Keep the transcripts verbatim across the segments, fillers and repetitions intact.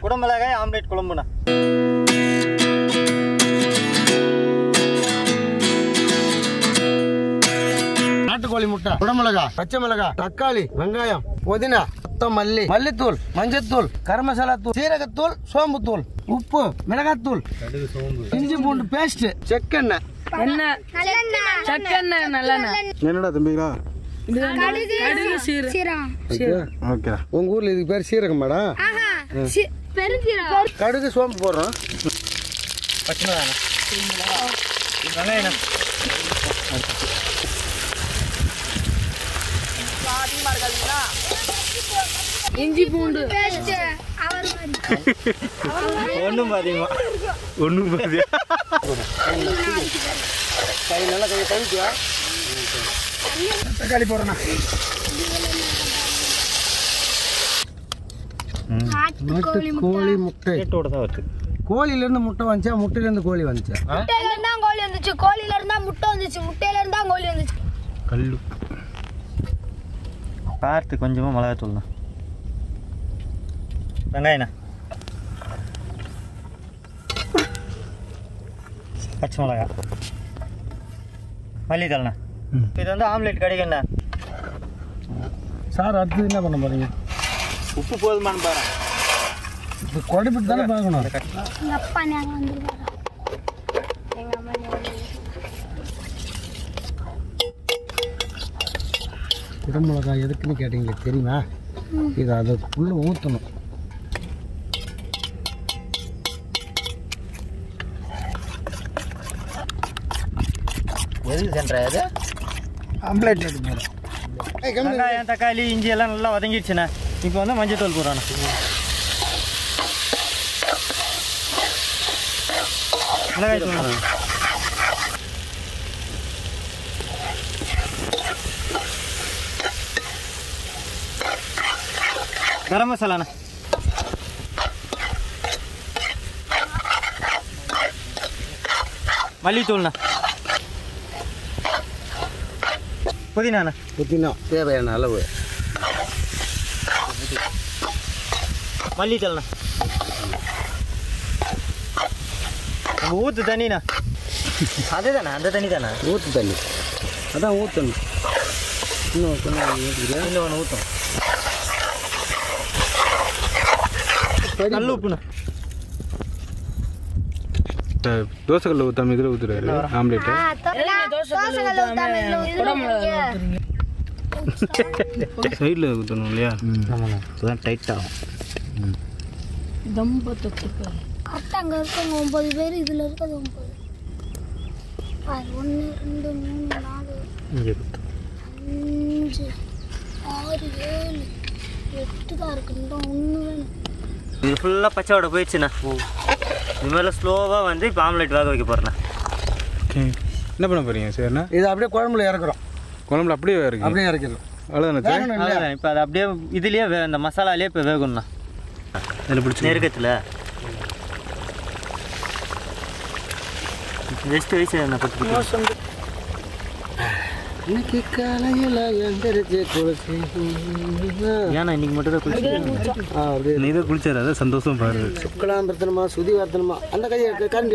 குடமிளகாய் omelette குழம்புண்ணா. நாட்டுக்கோழி முட்டை, குடமிளகா, பச்சை மிளகாய், தக்காளி, வெங்காயம், புதினா, மல்லி, மல்லித்தூள், மஞ்சத்தூள், கரம் மசாலா தூள், சீரகத்தூள், சோம்பு தூள், உப்பு, மிளகாத்தூள், இஞ்சி பூண்டு பேஸ்ட், செக்கெண்ணெய், என்னடா தம்பிங்களா உங்க ஊர்ல இதுக்கு பேர் சீரகம் மேடம். கடுகு சோம்பு போடுறோம். பச்சை மிளகாய், இஞ்சி பூண்டு ஒன்றும் பாதிமா ஒன்றும் பாதியா கை நல்லா கையை கழுவிட்டியா? தக்காளி போடுறேண்ணா. கோழி முட்டை தான் வருது. கோழில இருந்து முட்டை வந்துச்சா, முட்டையில இருந்து கோழி வந்துச்சா? கோழி வந்துச்சு, கோழில இருந்தா முட்டை வந்துச்சு, முட்டையில இருந்தா கோழி வந்துச்சு. கல்லு பார்த்து கொஞ்சமாக மிளகாத்தூள்ண்ணா. வெங்காயண்ணா, பச்சை மிளகா, மல்லித்தலைண்ணா. இது வந்து ஆம்லேட் கிடைக்குண்ணா. சார் அடுத்து என்ன பண்ண போறீங்க? உப்பு போதுமானு பாரு. இது குழப்பிட்டு தானே பார்க்கணும். அப்பா நாங்கள் வந்துருவாரா எங்கள் அம்மா குடமிளகாய் எதுக்குன்னு கேட்டீங்களே தெரியுமா? இது அதுக்குள்ளே ஊற்றணும். எதுக்கு சென்ற அது ஆம்லேட் வெங்காயம், தக்காளி, இஞ்சி எல்லாம் நல்லா வதங்கிடுச்சுண்ணா. இப்போ வந்து மஞ்சள் தூள் போடுறோண்ணா. மிளகாய் தூள், கரம் மசாலாண்ணா, மல்லித்தூள்ண்ணா, புதினாண்ணா, புதினா தேவையான அளவு, மல்லித்தலைண்ணா, நம்ம ஊற்று தண்ணிண்ணா. அதுதானே அந்த தண்ணி தானே ஊற்று தண்ணி. அதான் ஊற்றணும். இன்னும் ஊற்றுக்கிறேன். இன்னும் ஒன்று ஊற்றும். கல் உப்புண்ணா. தோசை கல்ல ஊற்றாம இதில் ஊற்றுறாரு ஆம்லேட்டு. சைடில் ஊற்றணும் இல்லையா? ஆமாண்ணா, இப்போதான் டைட் ஆகும். கரெக்டாக அங்கே இருக்கவங்க ஒம்பது பேர், இதில் இருக்கிறது ஒம்பது. ஒன்று ரெண்டு மூணு நாலு இங்கே அஞ்சு ஆறு ஏழு எட்டு தான் இருக்குது. ஒன்று வேணும். இது ஃபுல்லாக பச்சை வடை போயிடுச்சுண்ணா. இது மாதிரிலாம் ஸ்லோவாக வந்து இப்போ ஆம்லேட் வேக வைக்க போகிறேண்ணா. என்ன பண்ண போறீங்க சரிண்ணா? இது அப்படியே குழம்புல இறக்குறோம். குழம்புல அப்படியே இருக்கு. அப்படியே இறக்கிறோம். அவ்வளோதானே? அவ்வளோதான். இப்போ அது அப்படியே இதுலேயே வே இந்த மசாலாலேயே இப்போ வேகணுண்ணா. இதில் பிடிச்சி நெருக்கத்தில் வெஸ்ட் வயசு என்ன பத்து இன்னைக்கு காலையில் எந்திரிச்சு குளிச்சு ஏன்னா இன்னைக்கு மட்டும் தான் குளிச்சு அப்படியே நீ தான் குளிச்சாரு. அதான் சந்தோஷம் பாரு. சுக்கலாம் படுத்தணுமா, சுதி வார்த்தணுமா, அந்த கையை கரண்டி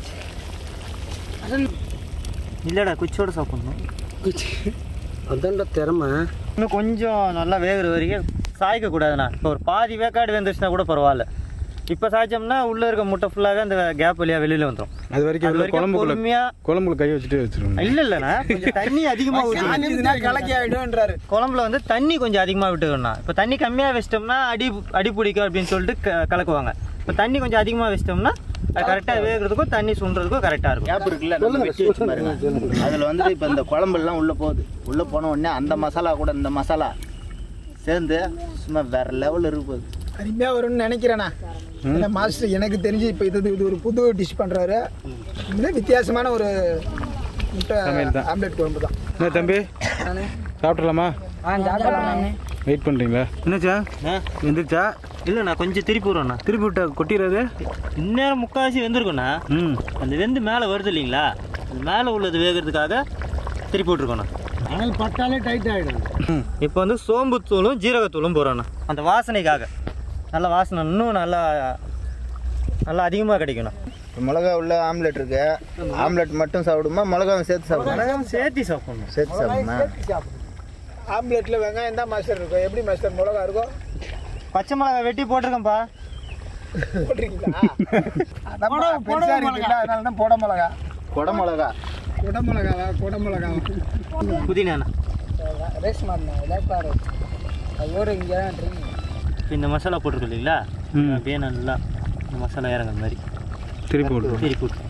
இல்லைடா குச்சியோடு சாப்பிட்ணும். அதான்டா திறமை. இன்னும் கொஞ்சம் நல்லா வேகிற வரைக்கும் சாய்க்கக்கூடாதுண்ணா. இப்போ ஒரு பாதி வேக்காடு வெந்துருச்சுன்னா கூட பரவாயில்ல. இப்போ சாய்ச்சோம்னா உள்ளே இருக்க முட்டை ஃபுல்லாக அந்த கேப் வழியாக வெளியில் வந்துடும். அது வரைக்கும் குழம்புக்குள்ள பொறுமையாக குழம்புல கை வச்சுட்டு வச்சிருக்கோம். இல்லை இல்லைண்ணா, கொஞ்சம் தண்ணி அதிகமாக ஊற்றி கலக்கி ஆகிடும்ன்றாரு. குழம்புல வந்து தண்ணி கொஞ்சம் அதிகமாக விட்டுக்கணும்ண்ணா. இப்போ தண்ணி கம்மியாக வச்சிட்டோம்னா அடி அடி பிடிக்கும் அப்படின்னு சொல்லிட்டு க கலக்குவாங்க. இப்போ தண்ணி கொஞ்சம் அதிகமாக வச்சிட்டோம்னா அது கரெக்டாக வேகிறதுக்கும் தண்ணி சுண்டுறதுக்கும் கரெக்டாக இருக்கும். கேப் இருக்குல்ல, நம்ம வெட்டி வச்சு பாருங்க. அதில் வந்துட்டு இப்போ இந்த குழம்புலாம் உள்ளே போகுது. உள்ளே போன உடனே அந்த மசாலா கூட இந்த மசாலா சேர்ந்து சும்மா வேற லெவலில் இருக்குது. அருமையாக வரும்னு நினைக்கிறேண்ணா. இல்லை மாஸ்டர், எனக்கு தெரிஞ்சு இப்போ இது இது ஒரு புது டிஷ் பண்ணுறாரு. இது வித்தியாசமான ஒரு முட்டை ஆம்லேட் குழம்பு தான். என்ன தம்பி சாப்பிட்றலாமா? வெயிட் பண்ணுறீங்களா? என்னாச்சா எந்திரிச்சா? இல்லைண்ணா கொஞ்சம் திருப்பி விட்றோண்ணா. திருப்பி விட்டா கொட்டிடாது? இந்நேரம் முக்கால்வாசி வெந்திருக்குண்ணா. ம் அந்த வெந்து மேலே வருது இல்லைங்களா, அந்த மேலே உள்ளது வேகிறதுக்காக திருப்பி விட்ருக்கோண்ணா. அனல் பட்டாலே டைட் ஆகிடும். இப்போ வந்து சோம்பு தூளும் ஜீரகத்தூளும் போடுறோண்ணா அந்த வாசனைக்காக. நல்லா வாசனை இன்னும் நல்லா நல்லா அதிகமாக கிடைக்கணும். மிளகா உள்ள ஆம்லெட் இருக்கு. ஆம்லெட் மட்டும் சாப்பிடுமா மிளகாவும் சேர்த்து சாப்பிடுமா? மிளகாவும் சேர்த்து சாப்பிடணும். சேர்த்து சாப்பிடுமா? ஆம்லெட்ல வெங்காயம் தான் மாஸ்டர் இருக்கும். எப்படி மாஸ்டர் மிளகா இருக்கும்? பச்சை மிளகா வெட்டி போட்டிருக்கேன்ப்பா. போட்டிருக்கீங்களா? அதான் பெருசா இருக்குல்ல, அதனால தான் போட மிளகா. கொடை மிளகா. கொடை மிளகாவா? கொடை மிளகாவா? புதினா ரேஸ் மாறினா லேப்பாரு அதோட இங்கே இப்போ இந்த மசாலா போட்டிருக்கு இல்லைங்களா, அப்படியே நல்லா இந்த மசாலா இறங்குற மாதிரி திருப்பி போட்டு திருப்பி போட்டு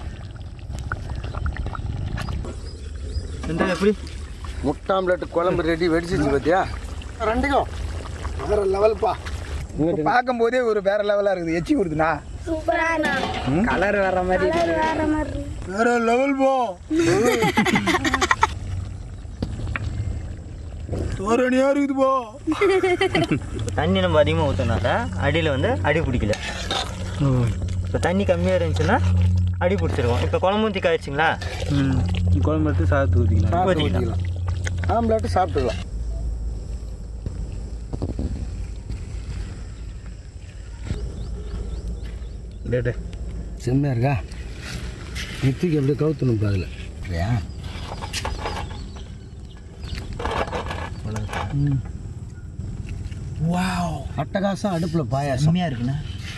வெங்காயம் எப்படி முட்டை ஆம்லெட் குழம்பு ரெடி வெடிச்சிச்சு பார்த்தியா? ரெண்டுக்கும் வேற லெவல்ப்பா. பார்க்கும் போதே ஒரு வேற லெவலா இருக்குது. எச்சி கொடுத்துனா கலர் வேற மாதிரி வேற லெவல் போ. தோரணியா இருக்குது போ. தண்ணி நம்ம அதிகமாக ஊற்றினால அடியில் வந்து அடி பிடிக்கல. இப்போ தண்ணி கம்மியாக இருந்துச்சுன்னா அடி பிடிச்சிருக்கும். இப்போ குழம்பு ஊற்றி காய்ச்சிங்களா, ம் குழம்பு எடுத்து சாதத்து ஊற்றிக்கலாம். ஊற்றிக்கலாம். ஆம்லெட்டு சாப்பிட்டுக்கலாம். டேட்டே செம்மையாக இருக்கா? நித்திக்கு அப்படியே கவுத்தணும் அதில் இல்லையா? வாவ், அட்டகாசம். அடுப்பில் பாயாசம் கம்மியாக இருக்குண்ணா.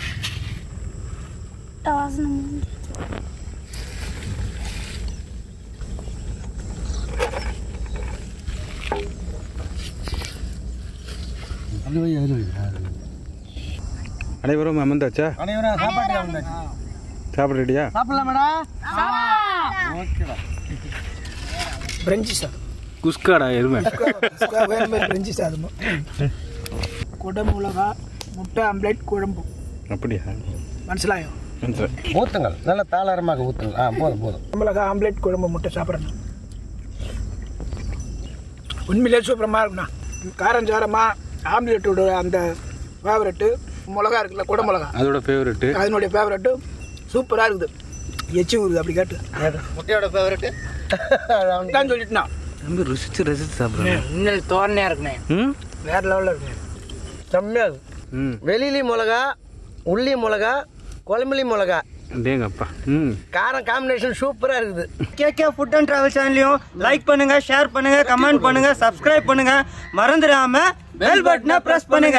அது வை அது வை. அனைவரும் அமர்ந்தாச்சா? அனைவரும் சாப்பாட்டு வந்தாச்சு. சாப்பிட ரெடியா? சாப்பிடலாமாடா? ஓகேடா. பிரெஞ்சு சாதம். குஸ்காடா எருமை. வேறு மாதிரி பிரெஞ்சு சாதம். கொடை மிளகா முட்டை ஆம்லெட் குழம்பு. அப்படியா? மனசிலாயோ ஊற்றுங்கள், நல்லா தாளாரமாக ஊற்றுங்கள். ஆ போதும் போதும். மிளகா ஆம்லெட் குழம்பு முட்டை சாப்பிட்றேன். உண்மையிலே சூப்பரமாக இருக்குண்ணா. காரம் சாரமாக ஆம்லெட்டோட அந்த ஃபேவரெட்டு மிளகா இருக்குல்ல, குடை மிளகா, அதோட ஃபேவரெட்டு, அதனுடைய ஃபேவரெட்டு சூப்பராக இருக்குது. எச்சி ஊருது அப்படி கேட்டு. முட்டையோட ஃபேவரெட்டு தான் சொல்லிட்டுனா ரொம்ப ருசிச்சு ரசிச்சு சாப்பிட்றேன். இன்னும் தோரணையாக இருக்குண்ணே. ம் வேறு லெவலில் இருக்குண்ணே. செம்மையாக இருக்குது. ம் வெளிலி மிளகா, உள்ளி மிளகா, குழம்புலி மிளகா, டேங்கப்பா. ம் காரம் காம்பினேஷன் சூப்பராக இருக்குது. கேகே ஃபுட் அண்ட் டிராவல் சேனலையும் லைக் பண்ணுங்க, ஷேர் பண்ணுங்க, கமெண்ட் பண்ணுங்க, சப்ஸ்கிரைப் பண்ணுங்க. மறந்துடாம பெல் பட்டனை பிரஸ் பண்ணுங்க.